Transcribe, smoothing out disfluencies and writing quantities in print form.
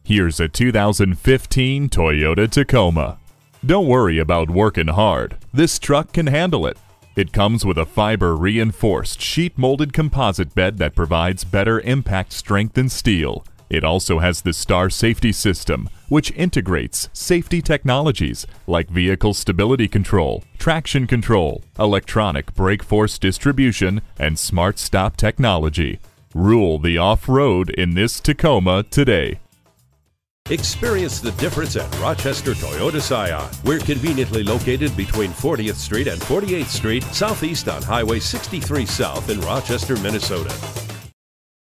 Here's a 2015 Toyota Tacoma. Don't worry about working hard. This truck can handle it. It comes with a fiber-reinforced sheet-molded composite bed that provides better impact strength than steel. It also has the Star Safety System, which integrates safety technologies like vehicle stability control, traction control, electronic brake force distribution, and smart stop technology. Rule the off-road in this Tacoma today. Experience the difference at Rochester Toyota Scion. We're conveniently located between 40th Street and 48th Street, southeast on Highway 63 South in Rochester, Minnesota.